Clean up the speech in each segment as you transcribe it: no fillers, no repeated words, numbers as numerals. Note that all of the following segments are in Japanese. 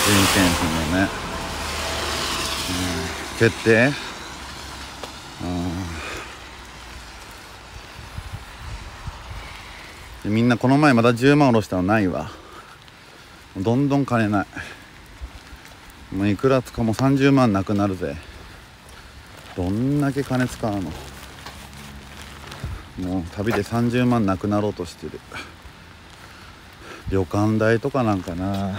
件費のね、決定、みんなこの前まだ10万下ろしたのないわ。どんどん金ない。もういくら使うも30万なくなるぜ。どんだけ金使うの。もう旅で30万なくなろうとしてる。旅館代とかなんかな。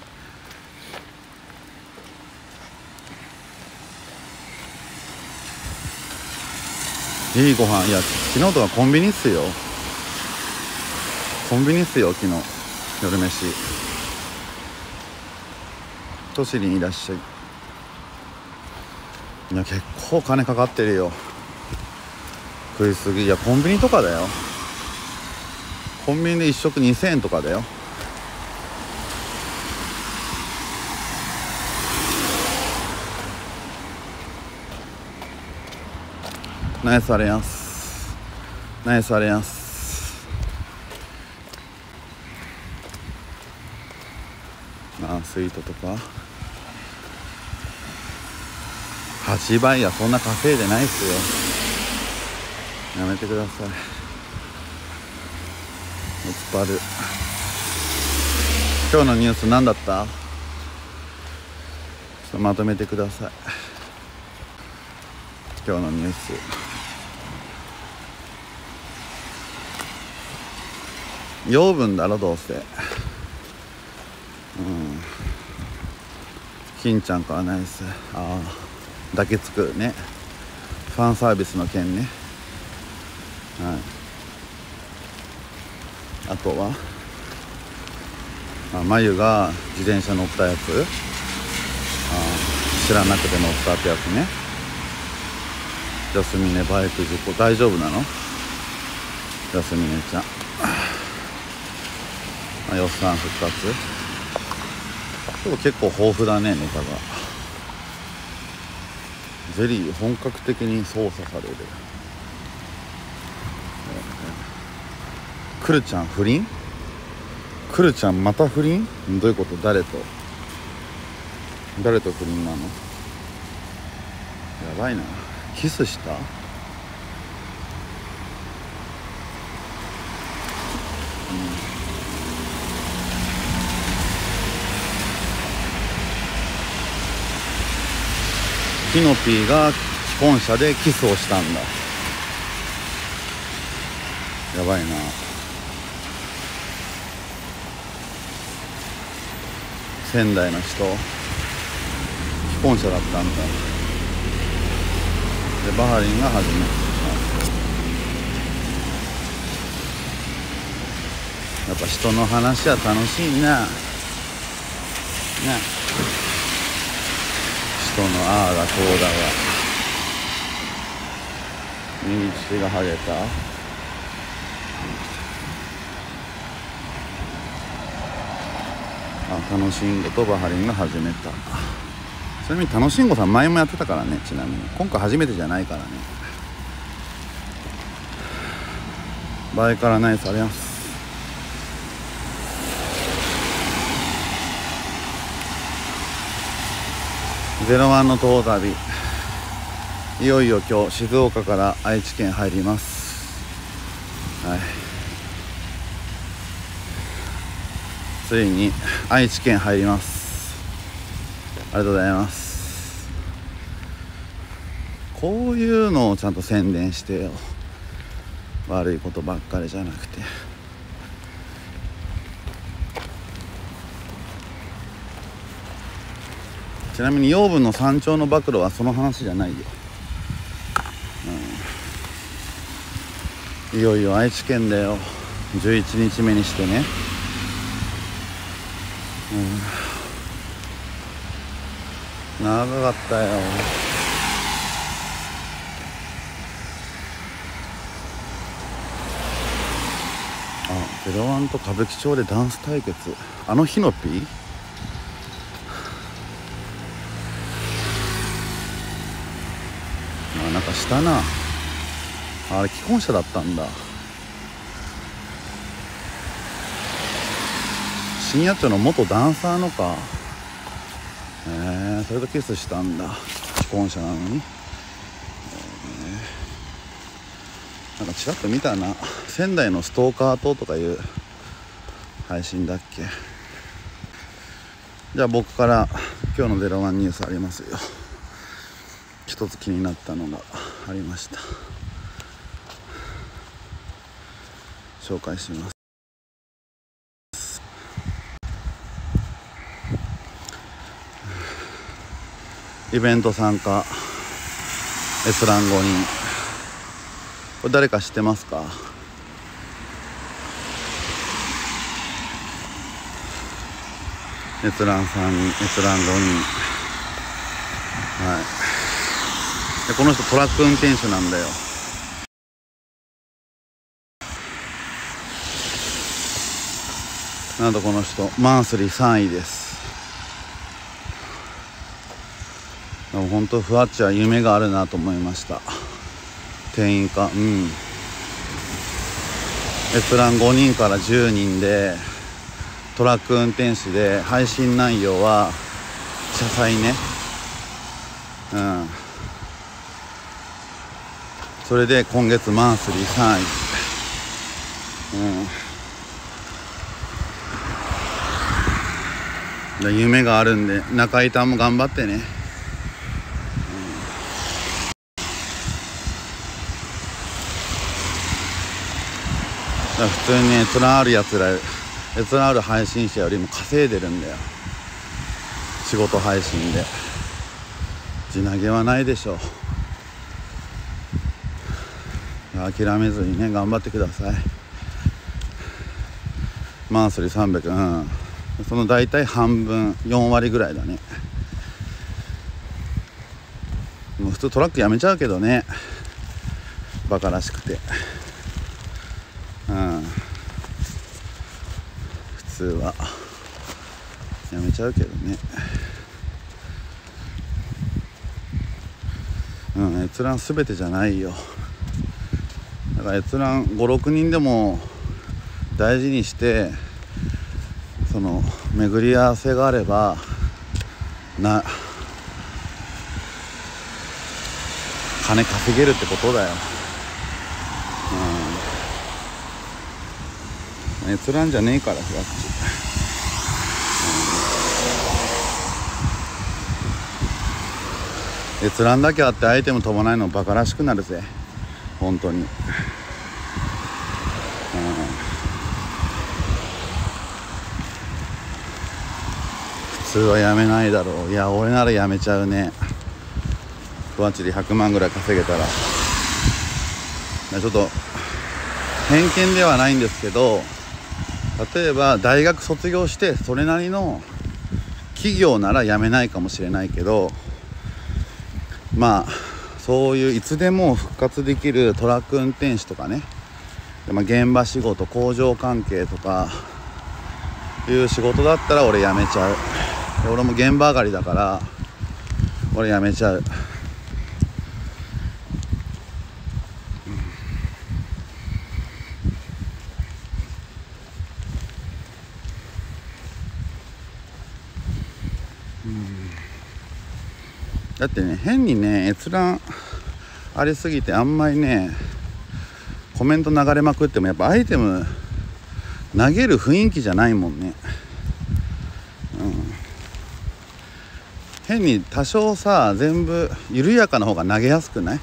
いいご飯。いや昨日とかコンビニっすよ。コンビニっすよ昨日夜飯。都市にいらっしゃい。いや結構金かかってるよ。食いすぎ。いやコンビニとかだよ。コンビニで1食2000円とかだよ。ナイスあれやんす。ナイスあれやんす。スイートとか8倍やそんな稼いでないっすよ。やめてください。おつぱる。今日のニュース何だった？ちょっとまとめてください。今日のニュース。養分だろどうせ。金ちゃんからナイス。抱きつくね。ファンサービスの件ね。あとはまゆが自転車乗ったやつ。知らなくて乗ったってやつね。ジャスミネバイク事故大丈夫なの？ジャスミネちゃん。予算復活。今日結構豊富だねネタが。ゼリー本格的に操作される。クルちゃん不倫？クルちゃんまた不倫？どういうこと？誰と不倫なの？やばいな。キスした？キノピーが既婚者でキスをしたんだ。やばいな。仙台の人既婚者だったんだ。でバハリンが始めた。やっぱ人の話は楽しいな。人のああだこうだが。右乳がハゲた。楽しんごとバハリンが始めた。ちなみに楽しんごさん前もやってたからね。ちなみに今回初めてじゃないからね。バイからナイスあります。01の遠旅、いよいよ今日静岡から愛知県入ります。ついに愛知県入ります。ありがとうございます。こういうのをちゃんと宣伝してよ。悪いことばっかりじゃなくて。ちなみに養分の山頂の暴露はその話じゃないよ。いよいよ愛知県だよ。11日目にしてね。長かったよ。01と歌舞伎町でダンス対決。あのヒノピー？なんかしたな。あれ既婚者だったんだ。深夜町の元ダンサーのか。 それとキスしたんだ、既婚者なのに。なんかちらっと見たな、仙台のストーカー党とかいう配信だっけ。じゃあ僕から今日の01ニュースありますよ。一つ気になったのがありました。紹介します。イベント参加閲覧5人、これ誰か知ってますか？閲覧3人、閲覧5人。はい。でこの人トラック運転手なんだよ。なんとこの人マンスリー3位です。でも本当ふわっちは夢があるなと思いました。店員か、閲覧5人から10人でトラック運転手で、配信内容は車載ね。それで今月マンスリー3位。夢があるんで中井さんも頑張ってね。普通に閲覧あるやつら、閲覧ある配信者よりも稼いでるんだよ、仕事配信で。地投げはないでしょう。諦めずにね、頑張ってください。マンスリー300、その大体半分、4割ぐらいだね。もう普通トラックやめちゃうけどね、バカらしくて。普通はやめちゃうけどね。閲覧すべてじゃないよ。だから閲覧5、6人でも大事にして、その巡り合わせがあれば金稼げるってことだよ。閲覧じゃねえから、ふわっち。閲覧だけあってアイテム飛ばないのバカらしくなるぜ、本当に。普通はやめないだろう。いや俺ならやめちゃうね。ふわっちで100万ぐらい稼げたら。ちょっと偏見ではないんですけど、例えば大学卒業してそれなりの企業なら辞めないかもしれないけど、そういういつでも復活できるトラック運転手とかね、現場仕事、工場関係とかいう仕事だったら俺辞めちゃう。俺も現場上がりだから俺辞めちゃう。だってね、変にね閲覧ありすぎてあんまりねコメント流れまくってもやっぱアイテム投げる雰囲気じゃないもんね。変に多少さ全部緩やかな方が投げやすくない？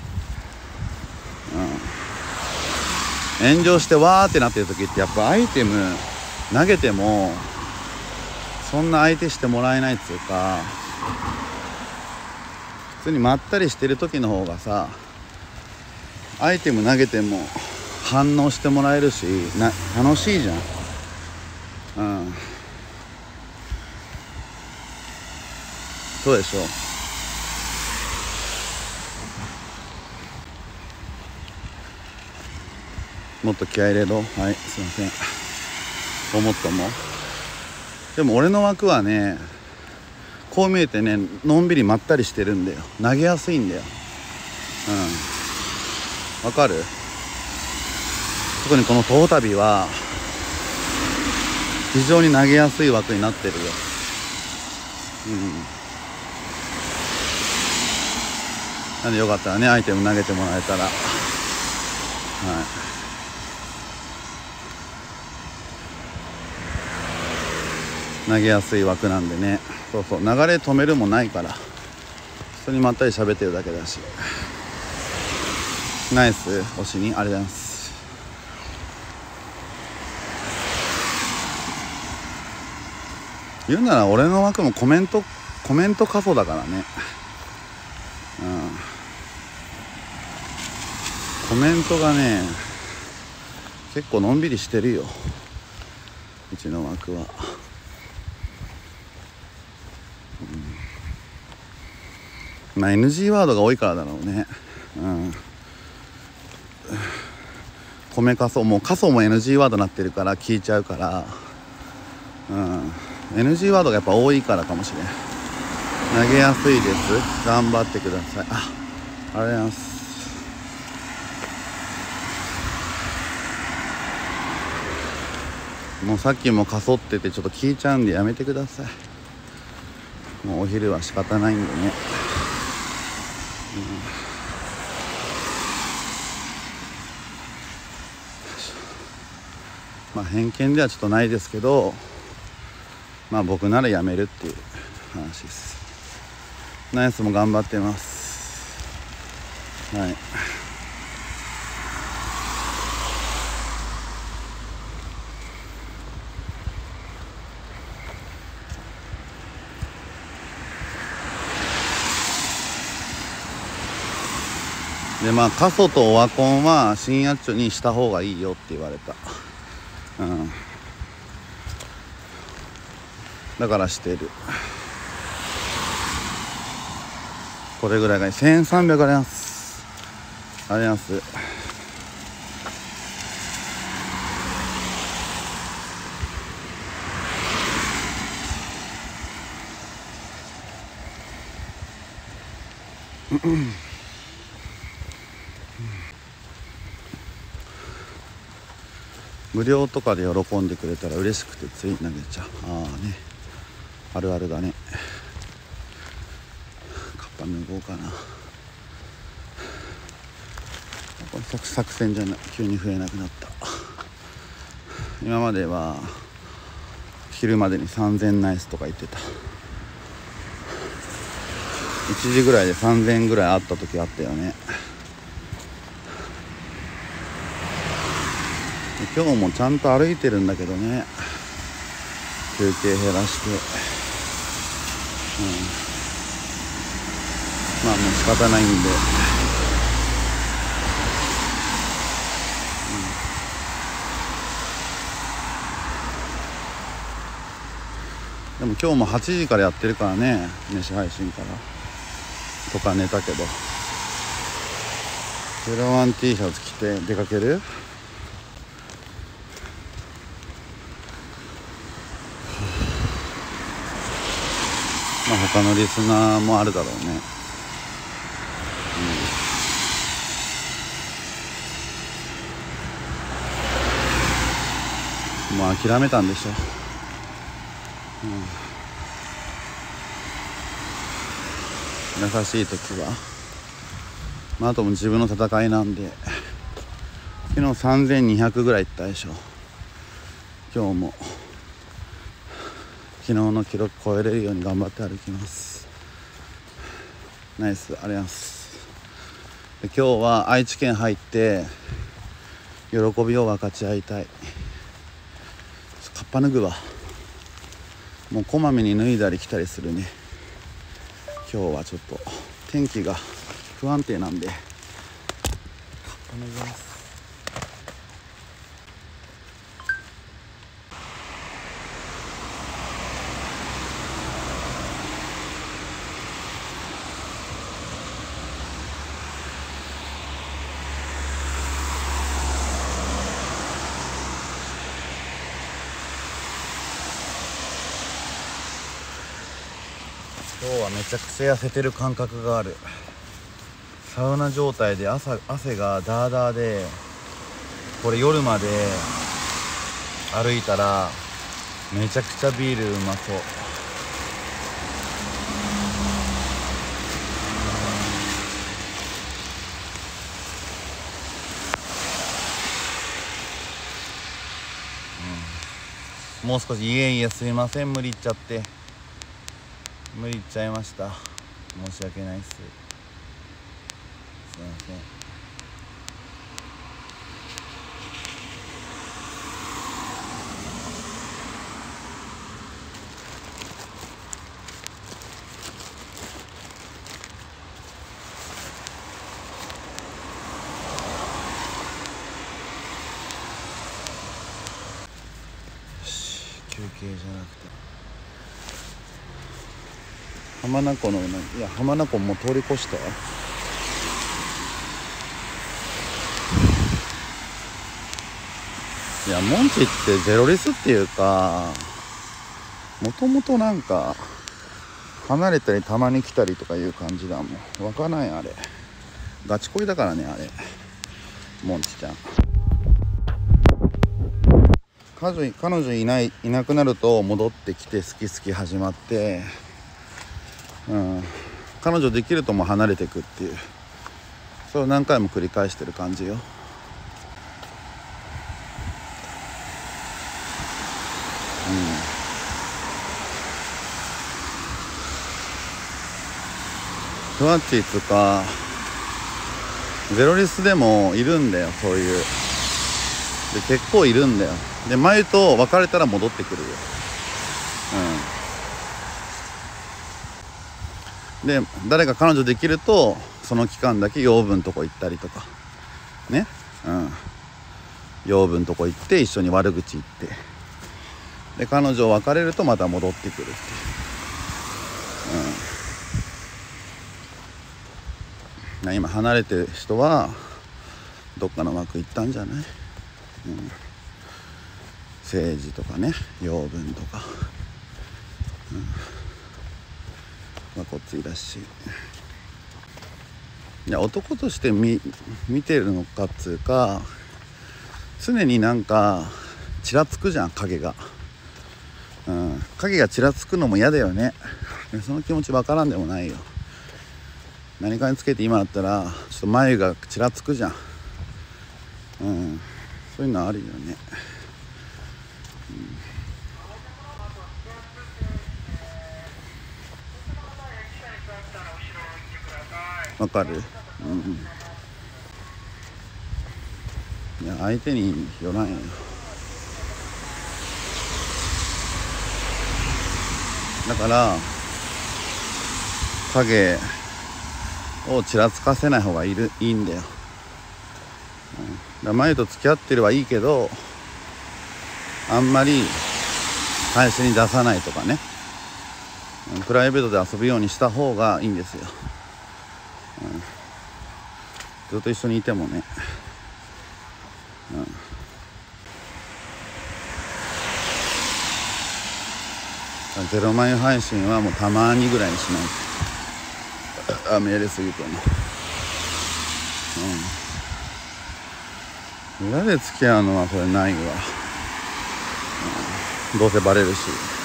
炎上してわーってなってる時ってやっぱアイテム投げてもそんな相手してもらえないっつうか、普通にまったりしてる時の方がさ、アイテム投げても反応してもらえるし楽しいじゃん。そうでしょ。もっと気合い入れろ。はい、すいません。ごもっとも。でも俺の枠はね、こう見えてねのんびりまったりしてるんだよ。投げやすいんだよ。わかる？特にこのトータビは非常に投げやすい枠になってるよ。 なんでよかったらねアイテム投げてもらえたら、はい、投げやすい枠なんでね。そうそう、流れ止めるもないから普通にまったり喋ってるだけだし。ナイス推しにありがとうございます。言うなら俺の枠もコメント過疎だからね。コメントがね結構のんびりしてるよ、うちの枠は。まあ NG ワードが多いからだろうね。米過疎も過疎も NG ワードになってるから聞いちゃうから、NG ワードがやっぱ多いからかもしれん。投げやすいです、頑張ってください。ありがとうございます。もうさっきもかそっててちょっと聞いちゃうんでやめてください。もうお昼は仕方ないんでね。まあ偏見ではちょっとないですけど、まあ僕ならやめるっていう話です。ナイスも頑張ってます。はい。でまあ過疎とオワコンは新八丁にした方がいいよって言われた。だからしてる。これぐらいがいい。1300ありがとうございます。ありがとうございます。無料とかで喜んでくれたら嬉しくてつい投げちゃう。あるあるだね。カッパ脱ごうかな。これ作戦じゃない、急に増えなくなった。今までは昼までに3000ナイスとか言ってた。1時ぐらいで3000ぐらいあった時あったよね。今日もちゃんと歩いてるんだけどね、休憩減らして、まあもう仕方ないんで、でも今日も8時からやってるからね、飯配信からとか寝たけど。01 T シャツ着て出かける。まあ他のリスナーもあるだろうね。もう諦めたんでしょ。優しい時は、あとも自分の戦いなんで。昨日3200ぐらいいったでしょ。今日も昨日の記録超えれるように頑張って歩きます。ナイス、ありがとうございます。で今日は愛知県入って喜びを分かち合いたい。カッパ脱ぐわ。もうこまめに脱いだり着たりするね。今日はちょっと天気が不安定なんでカッパ脱ぎます。今日はめちゃくちゃ痩せてる感覚がある。サウナ状態で汗がダーダーで、これ夜まで歩いたらめちゃくちゃビールうまそう。 もう少し、いえいえ、すいません、無理言っちゃって、無理言っちゃいました。申し訳ないっす。すいません。休憩じゃなくて浜名湖の、いや浜名湖もう通り越した。いや、モンチってゼロリスっていうか、もともとなんか離れたりたまに来たりとかいう感じだもん。わかんない、あれガチ恋だからね、あれモンチちゃん。彼女いなくなると戻ってきて好き好き始まって、彼女できるともう離れていくっていう、それを何回も繰り返してる感じよ。ふわっちーつかゼロリスでもいるんだよ、そういう。で結構いるんだよ。で前と別れたら戻ってくるよ。で誰か彼女できるとその期間だけ養分とこ行ったりとかね、養分とこ行って一緒に悪口言って、で彼女を別れるとまた戻ってくるっていう、今離れてる人はどっかの枠行ったんじゃない？政治とかね、養分とか、こっちいらっしゃい。いや、男として見てるのかっつうか、常になんかちらつくじゃん、影が。影がちらつくのも嫌だよね。その気持ちわからんでもないよ。何かにつけて今だったらちょっと眉がちらつくじゃん。そういうのあるよね。わかる？いや、相手によらんよ。だから影をちらつかせない方がいいんだよ。だ前と付き合ってればいいけど、あんまり配信に出さないとかね、プライベートで遊ぶようにした方がいいんですよ。ずっと一緒にいてもね、ゼロ枚配信はもうたまにぐらいにしないと。雨やりすぎてね。裏で付き合うのはこれないわ。どうせバレるし。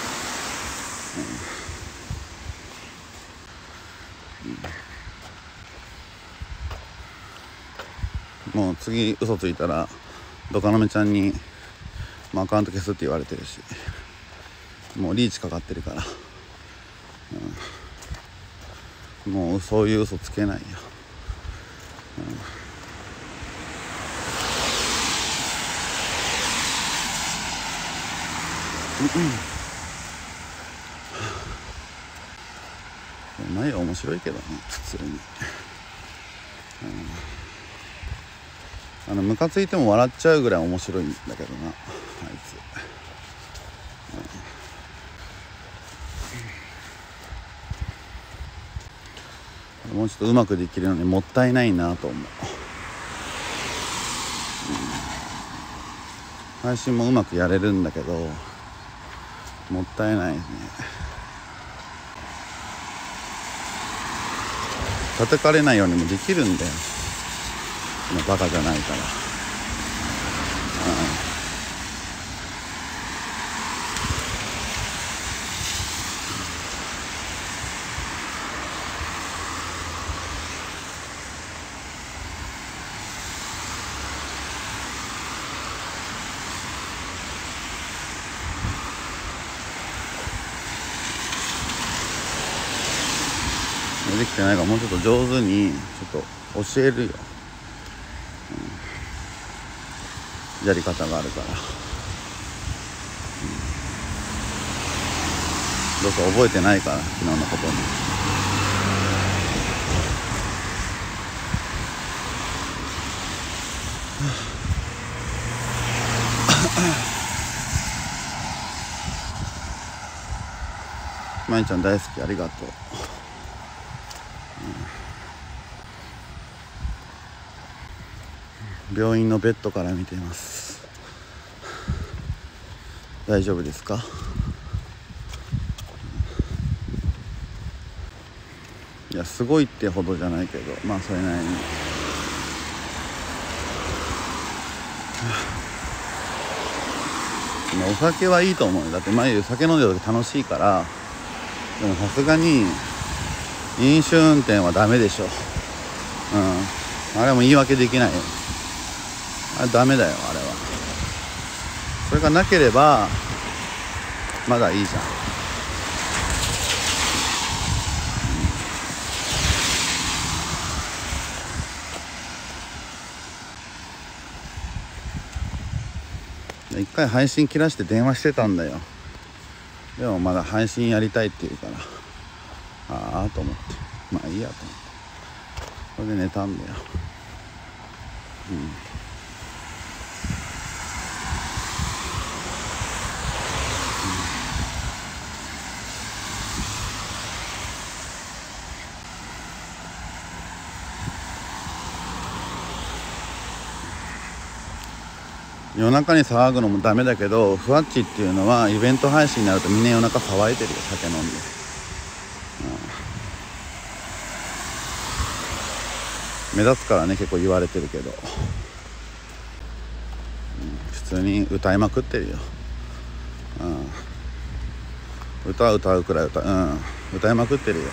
もう次嘘ついたらドカナメちゃんにアカウント消すって言われてるし、もうリーチかかってるから、もうそういう嘘つけないよ。前は面白いけどね、普通に。ムカついても笑っちゃうぐらい面白いんだけどな、あいつ。もうちょっとうまくできるのにもったいないなと思う。配信もうまくやれるんだけどもったいないね。叩かれないようにもできるんだよ。バカじゃないから。 できてないから、もうちょっと上手にちょっと教えるよ、やり方があるから、どうせ覚えてないから昨日のことに。まいちゃん大好き、ありがとう。病院のベッドから見ています。大丈夫ですか？いや、すごいってほどじゃないけど、まあそれなりに。お酒はいいと思うよ。だって前酒飲んでる時楽しいから。でもさすがに飲酒運転はダメでしょ。あれも言い訳できないよ。あれダメだよ、あれは。それがなければまだいいじゃん。一回配信切らして電話してたんだよ。でもまだ配信やりたいって言うから、ああと思って、まあいいやと思って、それで寝たんだよ。夜中に騒ぐのもダメだけど、ふわっちっていうのはイベント配信になるとみんな夜中騒いでるよ、酒飲んで。目立つからね、結構言われてるけど、普通に歌いまくってるよ。歌うくらい歌いまくってるよ。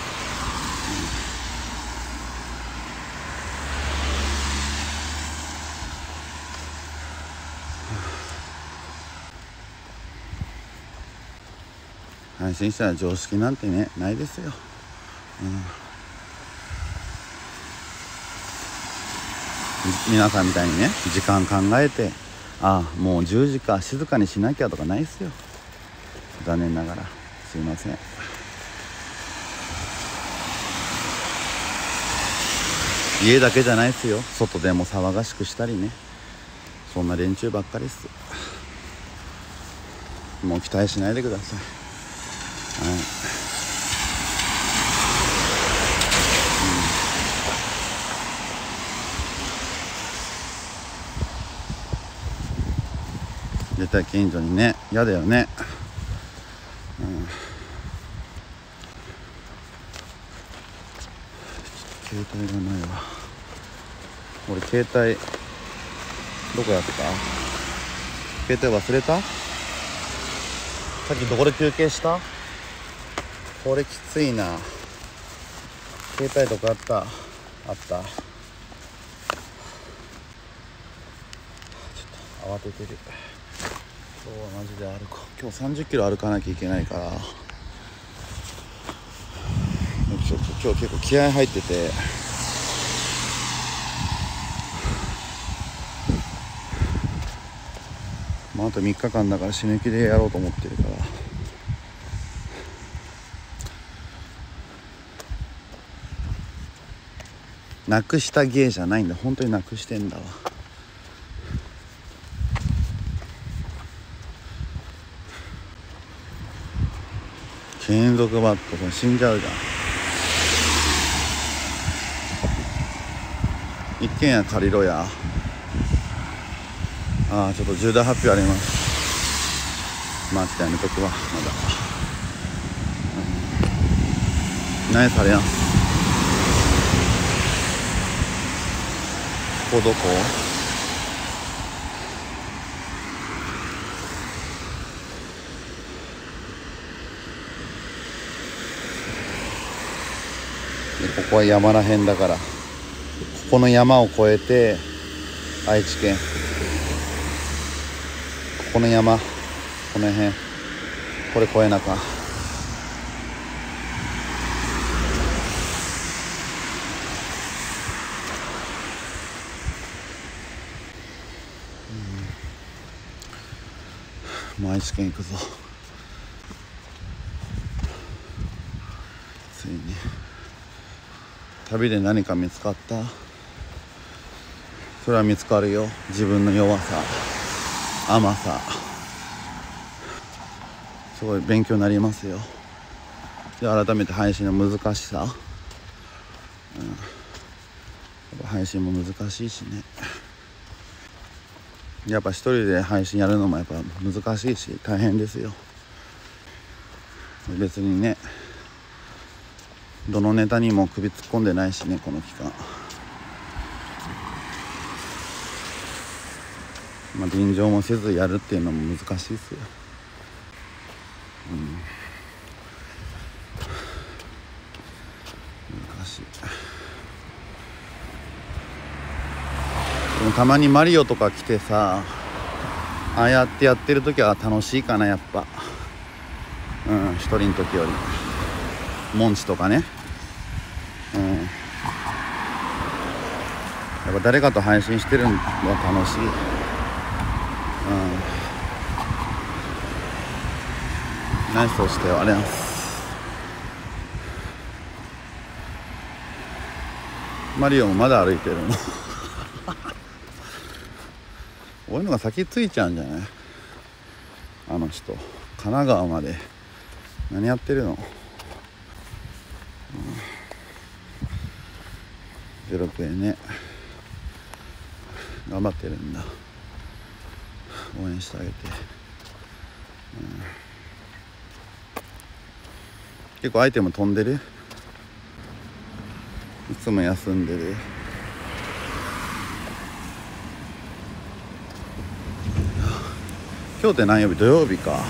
配信したら常識なんてね、ないですよ。皆さんみたいにね、時間考えて、もう10時か、静かにしなきゃとかないですよ。残念ながらすいません。家だけじゃないですよ、外でも騒がしくしたりね、そんな連中ばっかりです。もう期待しないでください。絶対近所にね、嫌だよね。携帯がないわ。俺携帯どこやった？携帯忘れた？さっきどこで休憩した？これきついな。携帯どこあった？あった。ちょっと慌ててる。今日はマジで歩こう。今日30キロ歩かなきゃいけないから、今日結構気合入ってて、あと3日間だから死ぬ気でやろうと思ってるから。なくした芸じゃないんだ、本当になくしてんだわ。金属バット死んじゃうじゃん。一軒家借りろや。ちょっと重大発表あります。まあちょっとやめとくわ。まだ、何されやん。ここどこ？ここは山らへんだから、ここの山を越えて愛知県、ここの山、この辺、これ越えなか。 もう愛知県行くぞ。ついに。旅で何か見つかった？それは見つかるよ。自分の弱さ、甘さ、すごい勉強になりますよ。で改めて配信の難しさ、配信も難しいしね。やっぱ一人で配信やるのもやっぱ難しいし大変ですよ。別にね、どのネタにも首突っ込んでないしね、この期間。便乗もせずやるっていうのも難しいですよ。難しい。でもたまにマリオとか来てさ、ああやってやってる時は楽しいかな、やっぱ。一人の時よりモンチとかね。やっぱ誰かと配信してるのは楽しい。ナイスをしてよ、ありがとうございます。マリオもまだ歩いてるの俺のが先ついちゃうんじゃない？あの人神奈川まで何やってるの？06円ね、頑張ってるんだ。応援してあげて。結構アイテム飛んでる？いつも休んでる？今日って何曜日？土曜日か。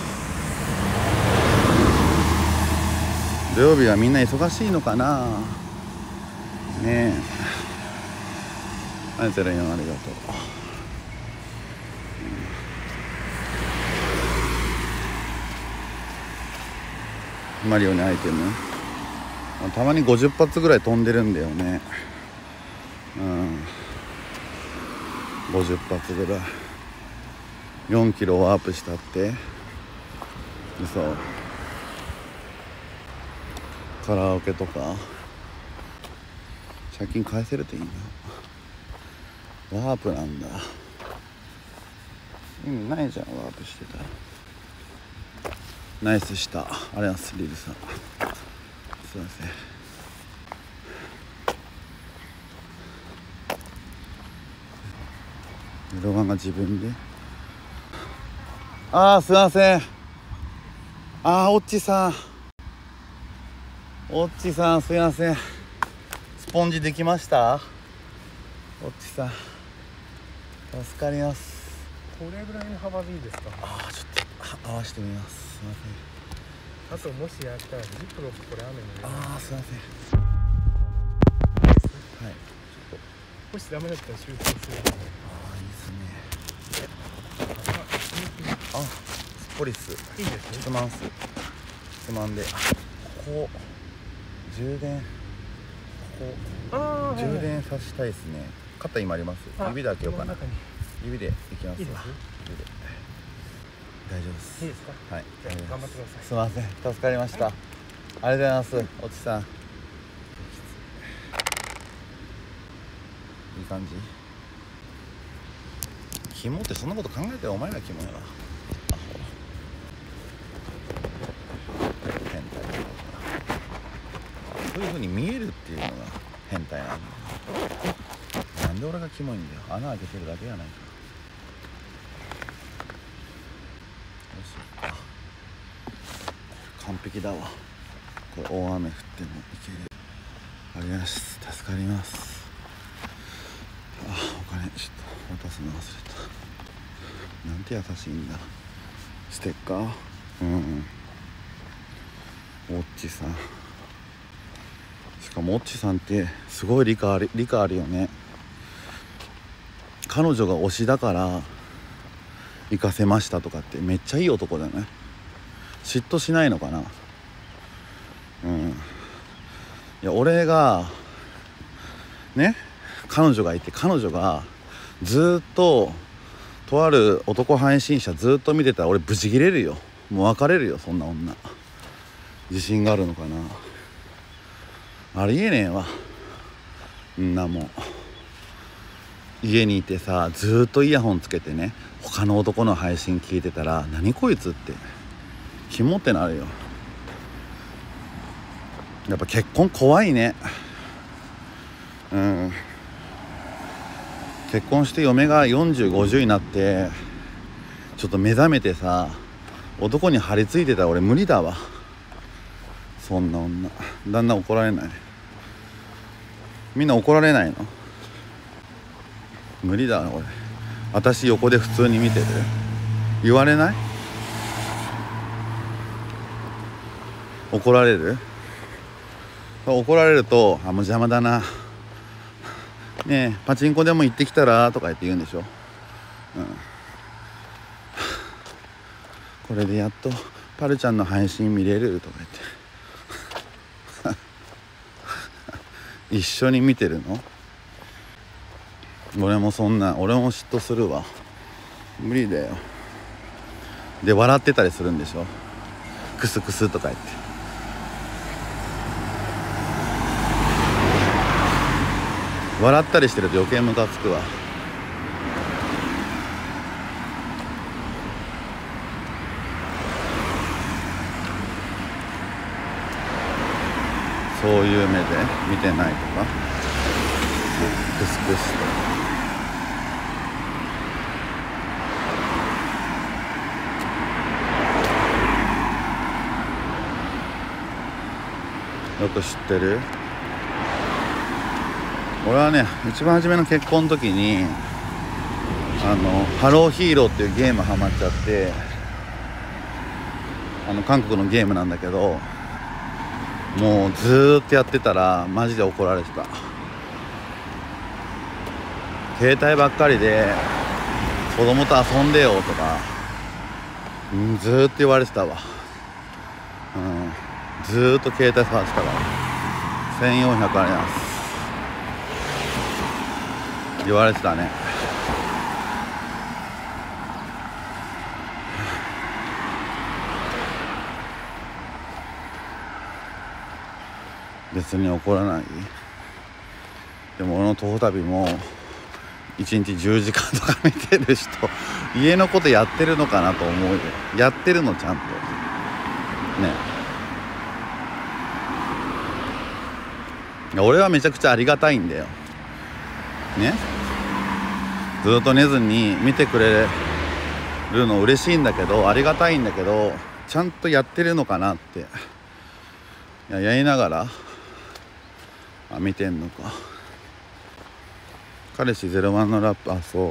土曜日はみんな忙しいのかなねえ。ありがとう。マリオにアイテムたまに50発ぐらい飛んでるんだよね。50発ぐらい4キロワープしたって。そうカラオケとか借金返せるといいな。ワープなんだ。意味ないじゃん、ワープしてたら。ナイスした。ありがとうございます、リルさん。すいません。色眼が自分で。すいません。オッチさん。オッチさん、すいません。スポンジできました？オッチさん。助かります。 これぐらいの幅でいいですか？ ちょっと合わせてみます。すいません。 あともしやったらジップロックこれ雨のすいません。はい。 もしダメだったら修正するので。 いいですね。スポリス。 いいですね。 つまんで。ここ充電。充電させたいですね。肩今あります。指で開けようかな。指でいきますわ。指で大丈夫です。 いいですか？ はい。 じゃあ頑張ってください。 すみません。助かりました。ありがとうございます。おちさん。いい感じ。肝ってそんなこと考えてるお前ら肝やわ。変態だな。そういう風に見えるっていうのが変態なんだ。なんで俺がキモいんだよ。穴開けてるだけやないか。よし。完璧だわ。これ大雨降ってもいける。ありがとうございます。助かります。お金ちょっと渡すの忘れた。なんて優しいんだ。ステッカー？オッチさん。しかもオッチさんってすごい理解あるよね。彼女が推しだから行かせましたとかってめっちゃいい男だよね。嫉妬しないのかな。いや俺がね、彼女がいて彼女がずっととある男配信者ずっと見てたら俺ブチギレるよ。もう別れるよ、そんな女。自信があるのかな。ありえねえわ。んなもん家にいてさ、ずっとイヤホンつけてね、他の男の配信聞いてたら、何こいつってキモってなるよ。やっぱ結婚怖いね。結婚して嫁が40、50になってちょっと目覚めてさ、男に張り付いてたら俺無理だわ。そんな女。旦那怒られない？みんな怒られないの？無理だな俺。私横で普通に見てる？言われない？怒られる？怒られると、もう邪魔だな、ねえパチンコでも行ってきたらとか言って言うんでしょ。これでやっとパルちゃんの配信見れるとか言って一緒に見てるの？俺も嫉妬するわ。無理だよ。で笑ってたりするんでしょ。クスクスとか言って。笑ったりしてると余計ムカつくわ。そういう目で見てないとか、クスクスと。よく知ってる？俺はね、一番初めの結婚の時にハローヒーローっていうゲームハマっちゃって、韓国のゲームなんだけど、もうずーっとやってたらマジで怒られてた。携帯ばっかりで子供と遊んでよとか、ずーっと言われてたわ。ずーっと携帯触ってたから1400あります言われてたね。別に怒らない。でも俺の徒歩旅も1日10時間とか見てる人、家のことやってるのかなと思うよ。やってるのちゃんとね。俺はめちゃくちゃありがたいんだよね。ずっと寝ずに見てくれるの嬉しいんだけど、ありがたいんだけど、ちゃんとやってるのかなってやりながら見てんのか。彼氏01のラップ、そう、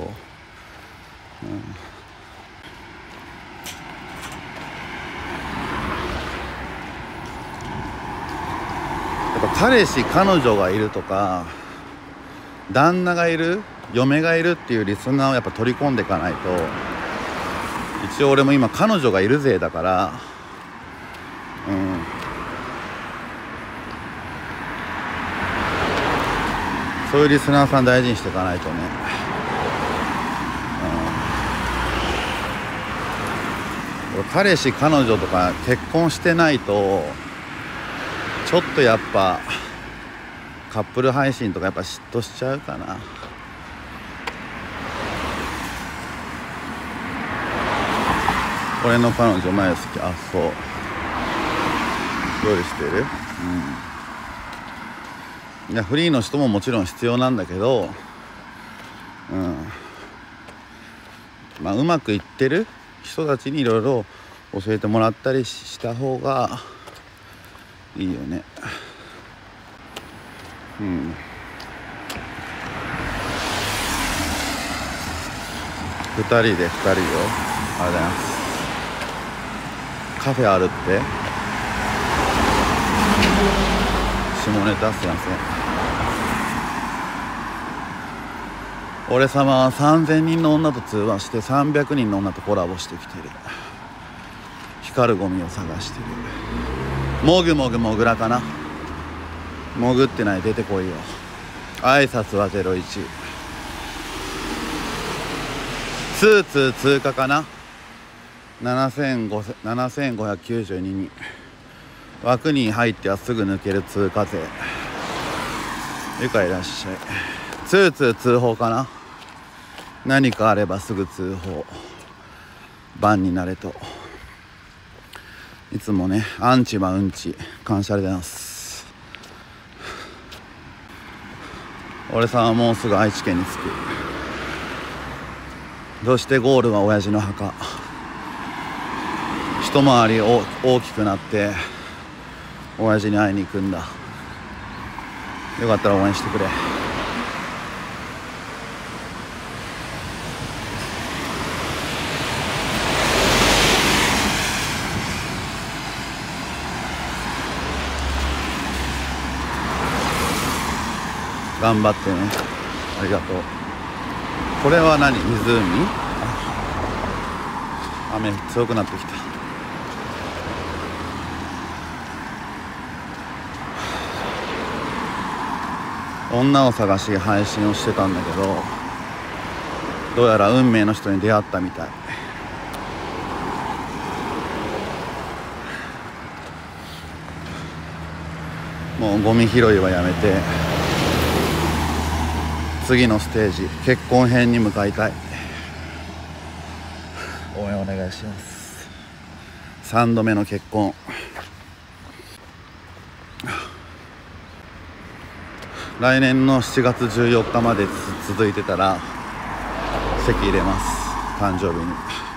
やっぱ彼氏彼女がいるとか旦那がいる嫁がいるっていうリスナーをやっぱ取り込んでいかないと。一応俺も今彼女がいるぜだから、そういうリスナーさん大事にしていかないとね。彼氏彼女とか結婚してないとちょっとやっぱカップル配信とかやっぱ嫉妬しちゃうかな。俺の彼女前好き。そう、料理してる。いやフリーの人ももちろん必要なんだけど、うまくいってる人たちにいろいろ教えてもらったりした方がいいよね。2人で2人よ。ありがとうございます。カフェあるって。下ネタすいません。俺様は3000人の女と通話して300人の女とコラボしてきてる。光るゴミを探してる。もぐもぐもぐらかな。潜ってない、出てこいよ。挨拶は01。 通通過かな。7592人。枠に入ってはすぐ抜ける通過勢。ゆかいらっしゃい。通報かな。何かあればすぐ通報。番になれと。いつもね、アンチはうんち感謝でございます。俺さんはもうすぐ愛知県に着く。そしてゴールは親父の墓。一回り大きくなって親父に会いに行くんだ。よかったら応援してくれ。頑張ってね。ありがとう。これは何？湖？雨強くなってきた。女を探し配信をしてたんだけど、どうやら運命の人に出会ったみたい。もうゴミ拾いはやめて次のステージ、結婚編に向かいたい。応援お願いします。3度目の結婚。来年の7月14日まで続いてたら籍入れます。誕生日に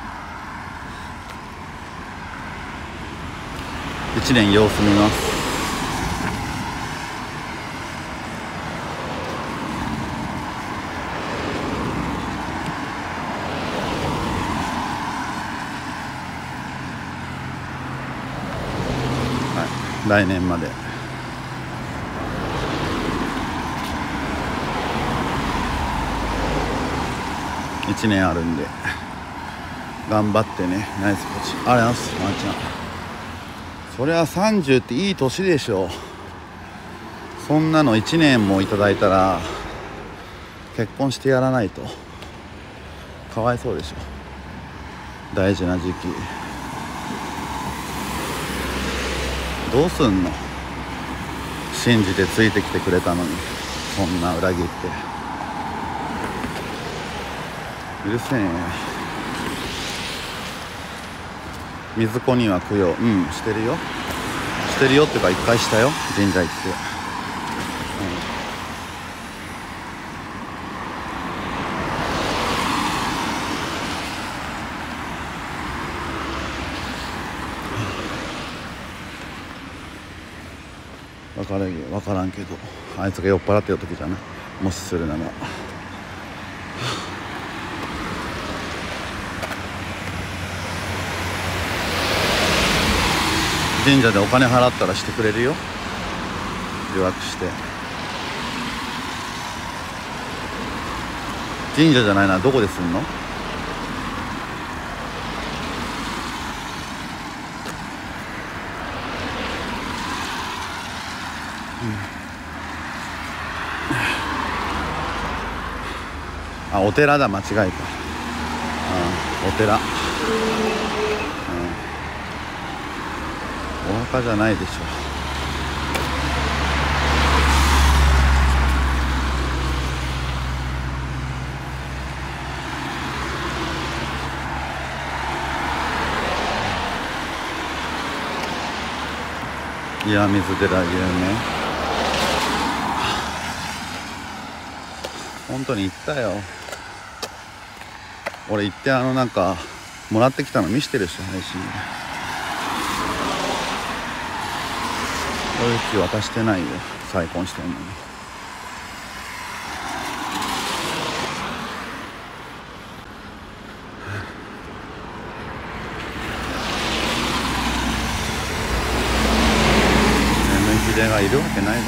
1年様子見ます。来年まで1年あるんで頑張ってね。ナイスポチ。ありがとうございます。まーちゃん、そりゃ30っていい年でしょ。そんなの1年もいただいたら結婚してやらないとかわいそうでしょ。大事な時期どうすんの。信じてついてきてくれたのにそんな裏切って。うるせえ。水子には供養してるよ。してるよってか一回したよ、神社行って。分からんけど、あいつが酔っ払ってる時じゃない。もしするなら神社でお金払ったらしてくれるよ。予約して。神社じゃないな、どこですんの？あ、お寺だ、間違えた。お寺、お墓じゃないでしょ。岩水寺有名。本当に行ったよ。俺行ってなんかもらってきたの見してるし、配信で。俺うち渡してないよ、再婚してんのに。眠い秀がいるわけないだろ。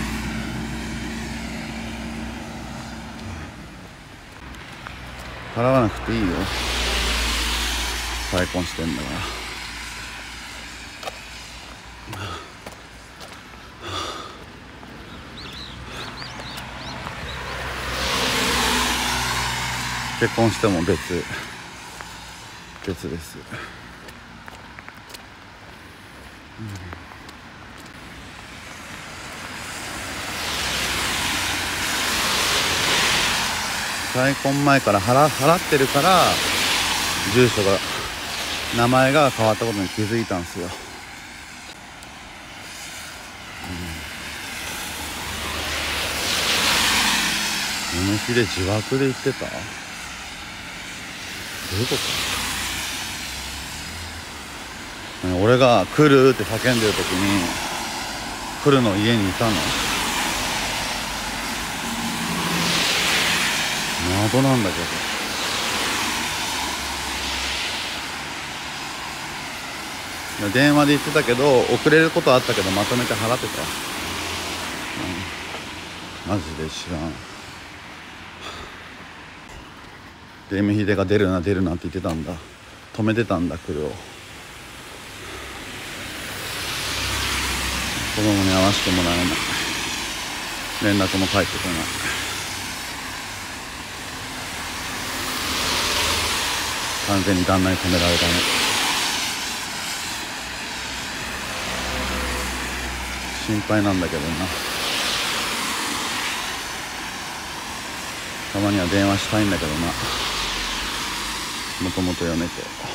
払わなくていいよ、再婚してんだから。 結婚しても別です。再婚前から払ってるから住所が名前が変わったことに気づいたんですよ。梅秀自爆で言ってた？どういうこと？俺が来るって叫んでる時に来るの家にいたの？謎なんだけど。電話で言ってたけど遅れることはあったけどまとめて払ってたよ。マジで知らん。で M 秀が出るなって言ってたんだ。止めてたんだ、来るを。子供に会わせてもらえない。連絡も返ってこない。完全に旦那に止められたね。心配なんだけどな。たまには電話したいんだけどな。もともと嫁と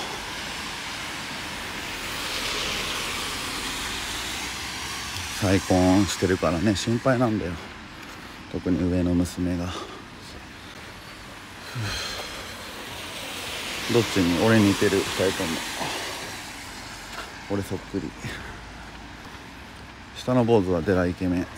再婚してるからね、心配なんだよ。特に上の娘が。どっちに？俺に似てる、2人とも。俺そっくり。下の坊主はデライケメン。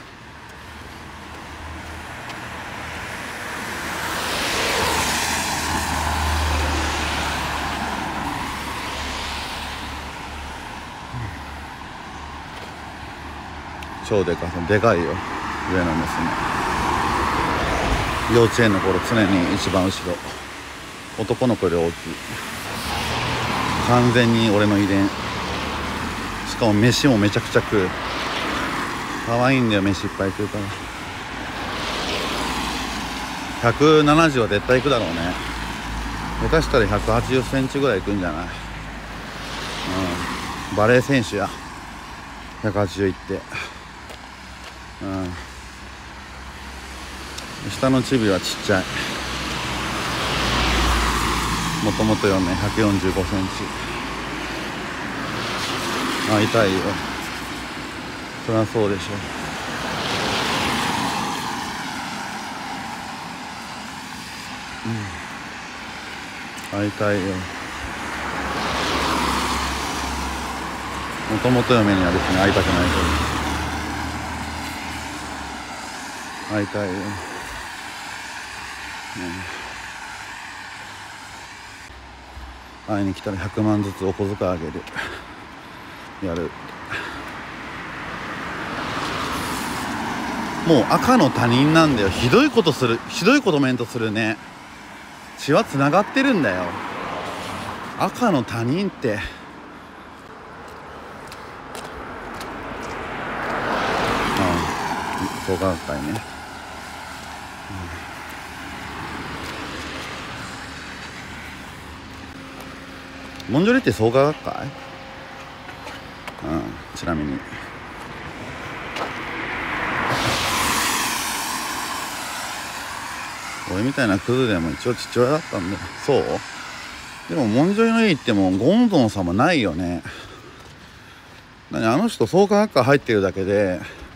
超でかいよ、上の娘。幼稚園の頃常に一番後ろ。男の子より大きい。完全に俺の遺伝。しかも飯もめちゃくちゃ食う。可愛いんだよ、飯いっぱい食うから。170は絶対いくだろうね。下手したら180センチぐらいいくんじゃない？バレー選手や。180いって。下のチビはちっちゃい。もともとよね、145センチ。会いたいよ。そりゃそうでしょ。会いたいよ。もともと嫁には別に会いたくないけど会いたいよ。会いに来たら100万ずつお小遣いあげる。やる。もう赤の他人なんだよ。ひどいことコメントするね。血はつながってるんだよ。赤の他人って創価学会ね。モンジョレって創価学会？ちなみに俺みたいなクズでも一応父親だったんだよ。そう？でもモンジョレの家行ってもゴンゾンさんもないよね。あの人創価学会入ってるだけで